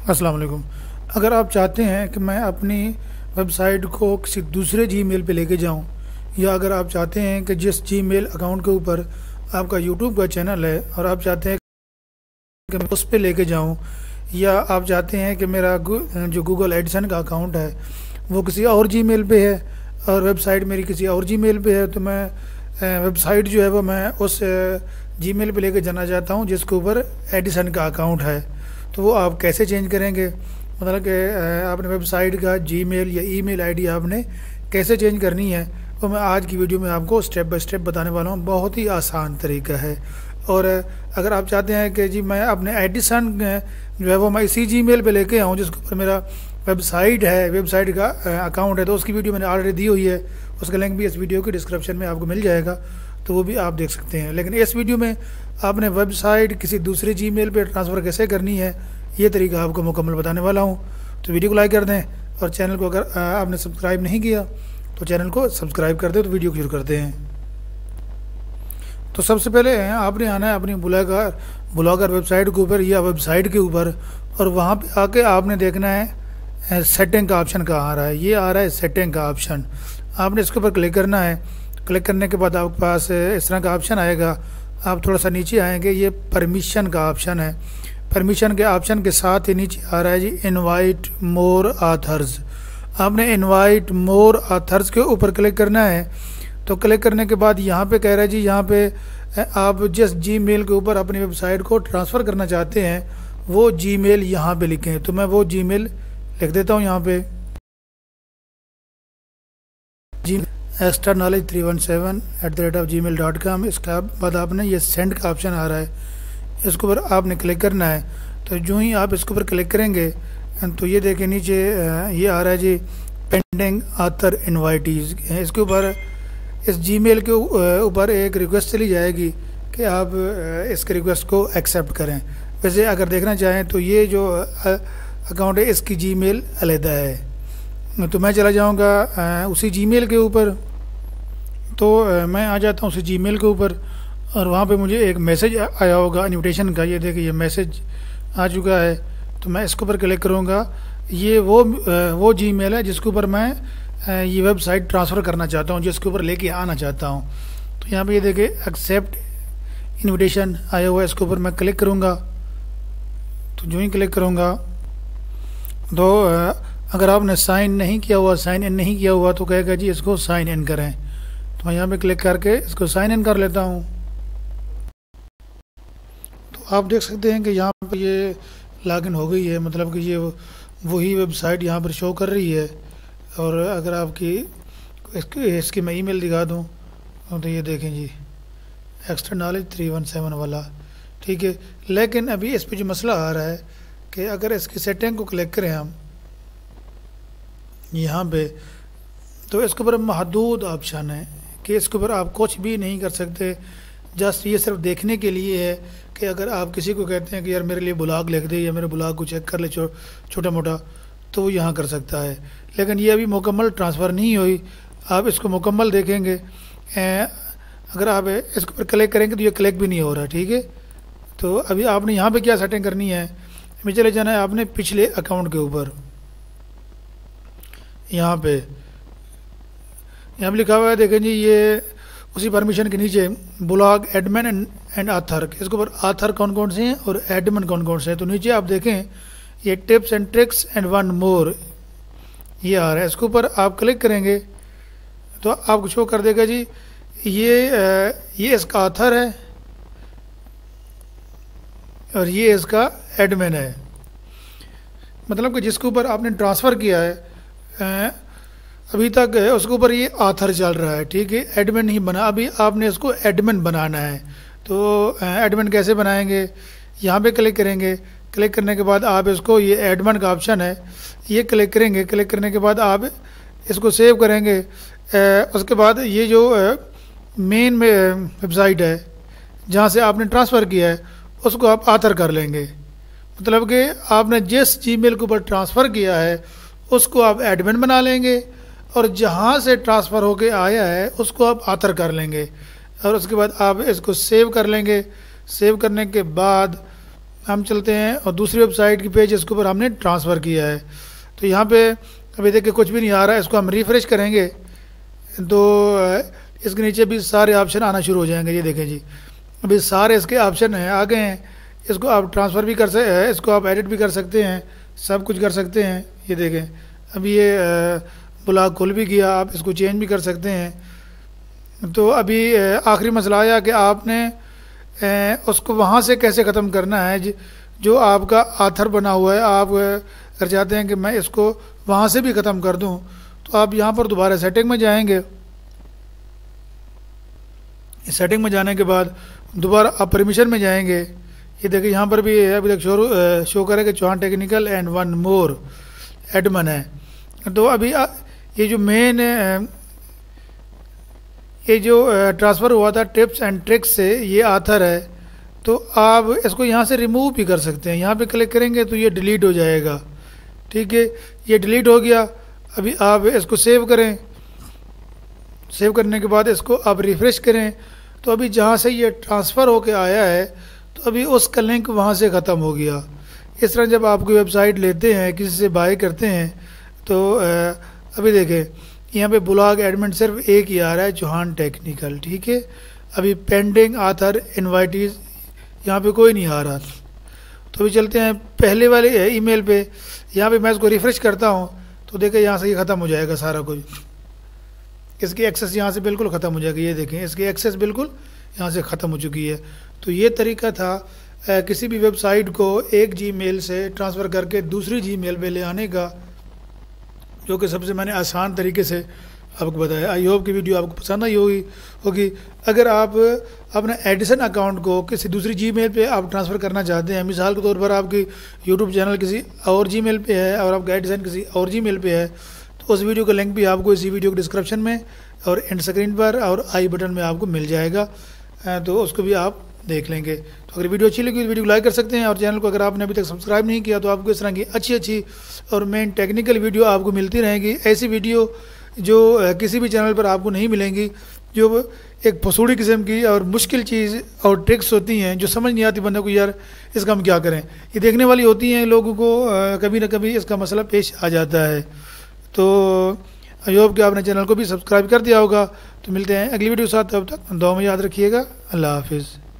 अस्सलाम वालेकुम। अगर आप चाहते हैं कि मैं अपनी वेबसाइट को किसी दूसरे जीमेल पे लेके जाऊं, या अगर आप चाहते हैं कि जिस जीमेल अकाउंट के ऊपर आपका यूट्यूब का चैनल है और आप चाहते हैं कि मैं उस पे लेके जाऊं, या आप चाहते हैं कि मेरा जो गूगल एडिसन का अकाउंट है वो किसी और जीमेल पे है और वेबसाइट मेरी किसी और जीमेल पे है, तो मैं वेबसाइट जो है वो मैं उस जीमेल पे लेके जाना चाहता हूं जिसके ऊपर एडिसन का अकाउंट है। तो वो आप कैसे चेंज करेंगे, मतलब कि आपने वेबसाइट का जीमेल या ईमेल आईडी आपने कैसे चेंज करनी है, वो मैं आज की वीडियो में आपको स्टेप बाय स्टेप बताने वाला हूँ। बहुत ही आसान तरीका है। और अगर आप चाहते हैं कि जी मैं अपने एडिसन जो है वो मैं इसी जीमेल पे लेके आऊँ जिसके ऊपर मेरा वेबसाइट है, वेबसाइट का अकाउंट है, तो उसकी वीडियो मैंने ऑलरेडी दी हुई है। उसका लिंक भी इस वीडियो के डिस्क्रिप्शन में आपको मिल जाएगा, तो वो भी आप देख सकते हैं। लेकिन इस वीडियो में आपने वेबसाइट किसी दूसरे जीमेल पे ट्रांसफ़र कैसे करनी है, ये तरीका आपको मुकम्मल बताने वाला हूँ। तो वीडियो को लाइक कर दें और चैनल को अगर आपने सब्सक्राइब नहीं किया तो चैनल को सब्सक्राइब कर दें। तो वीडियो को शुरू करते हैं। तो सबसे पहले आपने आना है अपनी ब्लॉगर वेबसाइट के ऊपर या वेबसाइट के ऊपर, और वहाँ पे आके आपने देखना है सेटिंग का ऑप्शन कहाँ आ रहा है। ये आ रहा है सेटिंग का ऑप्शन, आपने इसके ऊपर क्लिक करना है। क्लिक करने के बाद आपके पास इस तरह का ऑप्शन आएगा। आप थोड़ा सा नीचे आएंगे, ये परमिशन का ऑप्शन है। परमिशन के ऑप्शन के साथ ही नीचे आ रहा है जी इनवाइट मोर ऑथर्स। आपने इनवाइट मोर ऑथर्स के ऊपर क्लिक करना है। तो क्लिक करने के बाद यहाँ पे कह रहा है जी यहाँ पे आप जिस जीमेल के ऊपर अपनी वेबसाइट को ट्रांसफ़र करना चाहते हैं वो जीमेल यहाँ पे लिखें। तो मैं वो जीमेल लिख देता हूँ यहाँ पे, जी extranolage317@gmail.com। इसके बाद आपने ये सेंड का ऑप्शन आ रहा है, इसके ऊपर आपने क्लिक करना है। तो जो ही आप इसके ऊपर क्लिक करेंगे तो ये देखें नीचे ये आ रहा है जी पेंडिंग ऑथर इनवाइटीज़। इसके ऊपर इस जीमेल के ऊपर एक रिक्वेस्ट चली जाएगी कि आप इसके रिक्वेस्ट को एक्सेप्ट करें। वैसे अगर देखना चाहें तो ये जो अकाउंट है इसकी जीमेल अलहदा है। तो मैं चला जाऊंगा उसी जीमेल के ऊपर। तो मैं आ जाता हूँ उसी जीमेल के ऊपर और वहाँ पे मुझे एक मैसेज आया होगा इनविटेशन का। ये देखिए ये मैसेज आ चुका है। तो मैं इसके ऊपर क्लिक करूँगा। ये वो जीमेल है जिसके ऊपर मैं ये वेबसाइट ट्रांसफ़र करना चाहता हूँ, जिसके ऊपर लेके आना चाहता हूँ। तो यहाँ पे ये देखिए एक्सेप्ट इनविटेशन आया हुआ है, इसके ऊपर मैं क्लिक करूँगा। तो जो ही क्लिक करूँगा तो अगर आपने साइन नहीं किया हुआ, साइन इन नहीं किया हुआ, तो कहेगा जी इसको साइन इन करें। तो मैं यहाँ पे क्लिक करके इसको साइन इन कर लेता हूँ। तो आप देख सकते हैं कि यहाँ पर ये लॉगिन हो गई है, मतलब कि ये वही वेबसाइट यहाँ पर शो कर रही है। और अगर आपकी इसकी मैं ईमेल दिखा दूँ तो ये देखें जी extranolage317 वाला, ठीक है। लेकिन अभी इस पर जो मसला आ रहा है कि अगर इसकी सेटिंग को क्लिक करें हम यहाँ पे, तो इसके ऊपर महदूद ऑप्शन है कि इसके ऊपर आप कुछ भी नहीं कर सकते। जस्ट ये सिर्फ देखने के लिए है कि अगर आप किसी को कहते हैं कि यार मेरे लिए ब्लॉग लिख दे या मेरे ब्लॉग को चेक कर ले छोटा मोटा, तो वो यहाँ कर सकता है। लेकिन ये अभी मुकम्मल ट्रांसफ़र नहीं हुई। आप इसको मुकम्मल देखेंगे, अगर आप इसके ऊपर क्लिक करेंगे तो ये क्लिक भी नहीं हो रहा, ठीक है। तो अभी आपने यहाँ पे क्या सेटिंग करनी है, हमें चले जाना है आपने पिछले अकाउंट के ऊपर। यहाँ पे लिखा हुआ है देखें जी, ये उसी परमिशन के नीचे ब्लॉग एडमिन एंड ऑथर, इसके ऊपर ऑथर कौन कौन से हैं और एडमिन कौन कौन से हैं। तो नीचे आप देखें ये tips and tricks and one more ये आ रहा है। इसके ऊपर आप क्लिक करेंगे तो आपको शो कर देगा जी ये इसका ऑथर है और ये इसका एडमिन है। मतलब कि जिसके ऊपर आपने ट्रांसफ़र किया है अभी तक उसके ऊपर ये ऑथर चल रहा है, ठीक है। एडमिन नहीं बना, अभी आपने इसको एडमिन बनाना है। तो एडमिन कैसे बनाएंगे, यहाँ पे क्लिक करेंगे। क्लिक करने के बाद आप इसको, ये एडमिन का ऑप्शन है, ये क्लिक करेंगे। क्लिक करने के बाद आप इसको सेव करेंगे। उसके बाद ये जो मेन में वेबसाइट है जहाँ से आपने ट्रांसफ़र किया है उसको आप ऑथर कर लेंगे। मतलब कि आपने जिस जीमेल के ऊपर ट्रांसफ़र किया है उसको आप एडमिन बना लेंगे और जहाँ से ट्रांसफ़र होके आया है उसको आप ऑथर कर लेंगे। और उसके बाद आप इसको सेव कर लेंगे। सेव करने के बाद हम चलते हैं और दूसरी वेबसाइट की पेज जिसके ऊपर हमने ट्रांसफ़र किया है। तो यहाँ पे अभी देखिए कुछ भी नहीं आ रहा है। इसको हम रिफ़्रेश करेंगे तो इसके नीचे भी सारे ऑप्शन आना शुरू हो जाएंगे। ये देखें जी, अभी सारे इसके ऑप्शन हैं आ गए हैं। इसको आप ट्रांसफ़र भी कर सकते, इसको आप एडिट भी कर सकते हैं, सब कुछ कर सकते हैं। ये देखें अभी ये ब्लॉग खुल भी गया, आप इसको चेंज भी कर सकते हैं। तो अभी आखिरी मसला आया कि आपने उसको वहाँ से कैसे ख़त्म करना है। जो आपका आथर बना हुआ है, आप अगर चाहते हैं कि मैं इसको वहाँ से भी ख़त्म कर दूँ, तो आप यहाँ पर दोबारा सेटिंग में जाएंगे। सेटिंग में जाने के बाद दोबारा आप परमिशन में जाएंगे। ये देखिए यहाँ पर भी अभी तक शो करे कि Chauhan technical and one more admin है। तो अभी ये जो मेन ये जो ट्रांसफ़र हुआ था टिप्स एंड ट्रिक्स से, ये आथर है। तो आप इसको यहाँ से रिमूव भी कर सकते हैं। यहाँ पे क्लिक करेंगे तो ये डिलीट हो जाएगा। ठीक है, ये डिलीट हो गया। अभी आप इसको सेव करें। सेव करने के बाद इसको आप रिफ़्रेश करें तो अभी जहाँ से ये ट्रांसफ़र होके आया है तो अभी उसका लिंक वहाँ से ख़त्म हो गया। इस तरह जब आप कोई वेबसाइट लेते हैं, किसी से बाय करते हैं, तो अभी देखें यहाँ पे ब्लॉग एडमिन सिर्फ एक ही आ रहा है, चौहान टेक्निकल। ठीक है, अभी पेंडिंग आथर इनवाइटीज़ यहाँ पे कोई नहीं आ रहा। तो अभी चलते हैं पहले वाले ईमेल पे। यहाँ पे मैं इसको रिफ़्रेश करता हूँ तो देखें यहाँ से ये ख़त्म हो जाएगा सारा कुछ। इसकी एक्सेस यहाँ से बिल्कुल ख़त्म हो जाएगी। ये देखें इसकी एक्सेस बिल्कुल यहाँ से ख़त्म हो चुकी है। तो ये तरीका था किसी भी वेबसाइट को एक जीमेल से ट्रांसफ़र करके दूसरी जीमेल पे ले आने का, जो कि सबसे मैंने आसान तरीके से आपको बताया। आई होप की वीडियो आपको पसंद आई होगी। अगर आप अपना एडिसन अकाउंट को किसी दूसरी जीमेल पे आप ट्रांसफ़र करना चाहते हैं, मिसाल के तौर पर आपकी यूट्यूब चैनल किसी और जीमेल पे है और आपका एडिसन किसी और जीमेल पे है, तो उस वीडियो का लिंक भी आपको इसी वीडियो के डिस्क्रिप्शन में और एंड स्क्रीन पर और आई बटन में आपको मिल जाएगा। तो उसको भी आप देख लेंगे। तो अगर वीडियो अच्छी लगी तो वीडियो को लाइक कर सकते हैं और चैनल को अगर आपने अभी तक सब्सक्राइब नहीं किया तो आपको इस तरह की अच्छी और मेन टेक्निकल वीडियो आपको मिलती रहेंगी। ऐसी वीडियो जो किसी भी चैनल पर आपको नहीं मिलेंगी, जो एक फसूड़ी किस्म की और मुश्किल चीज़ और ट्रिक्स होती हैं जो समझ नहीं आती बंदे को, यार इसका हम क्या करें, ये देखने वाली होती हैं। लोगों को कभी ना कभी इसका मसला पेश आ जाता है। तो आई होप कि आपने चैनल को भी सब्सक्राइब कर दिया होगा। तो मिलते हैं अगली वीडियो के साथ, तब तक दुआ में याद रखिएगा। अल्लाह हाफिज़।